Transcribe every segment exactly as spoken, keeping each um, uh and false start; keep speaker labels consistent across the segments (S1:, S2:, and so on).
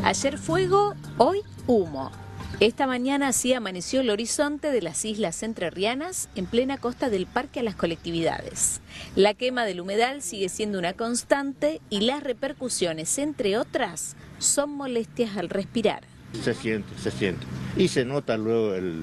S1: Ayer fuego, hoy humo. Esta mañana así amaneció el horizonte de las islas entrerrianas en plena costa del Parque a las Colectividades. La quema del humedal sigue siendo una constante y las repercusiones, entre otras, son molestias al respirar.
S2: Se siente, se siente. Y se nota luego el...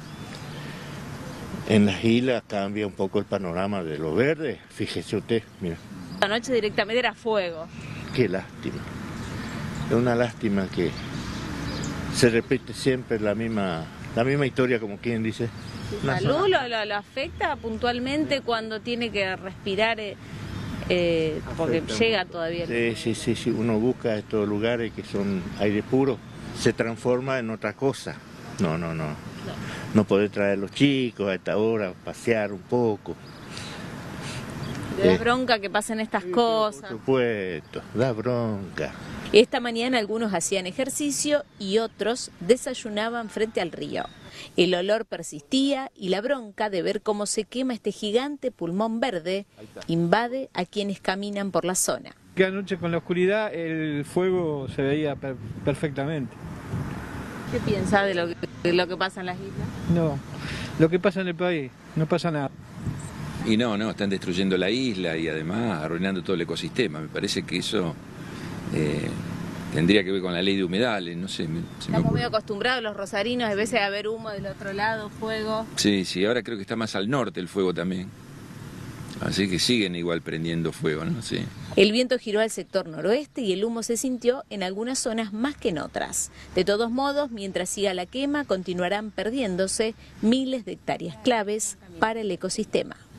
S2: En las islas cambia un poco el panorama de lo verde. Fíjese usted, mira.
S1: Anoche directamente era fuego.
S2: Qué lástima. Es una lástima que se repite siempre la misma, la misma historia, como quien dice.
S1: ¿Salud lo, lo, lo afecta puntualmente cuando tiene que respirar? Eh, eh, porque afecta llega mucho. Todavía.
S2: Sí, sí, sí, sí, uno busca estos lugares que son aire puro, se transforma en otra cosa. No, no, no. No, no poder traer a los chicos a esta hora, pasear un poco.
S1: Da bronca que pasen estas
S2: sí,
S1: cosas.
S2: Por supuesto, da bronca.
S1: Esta mañana algunos hacían ejercicio y otros desayunaban frente al río. El olor persistía y la bronca de ver cómo se quema este gigante pulmón verde invade a quienes caminan por la zona.
S3: Que anoche con la oscuridad el fuego se veía per perfectamente.
S1: ¿Qué piensa de lo, que, de lo que pasa en las islas?
S3: No, lo que pasa en el país, no pasa nada.
S4: Y no, no, están destruyendo la isla y además arruinando todo el ecosistema. Me parece que eso eh, tendría que ver con la ley de humedales, no sé. Se
S1: Estamos muy acostumbrados los rosarinos a veces a ver humo del otro lado, fuego.
S4: Sí, sí, ahora creo que está más al norte el fuego también. Así que siguen igual prendiendo fuego, ¿no? Sí.
S1: El viento giró al sector noroeste y el humo se sintió en algunas zonas más que en otras. De todos modos, mientras siga la quema, continuarán perdiéndose miles de hectáreas claves para el ecosistema.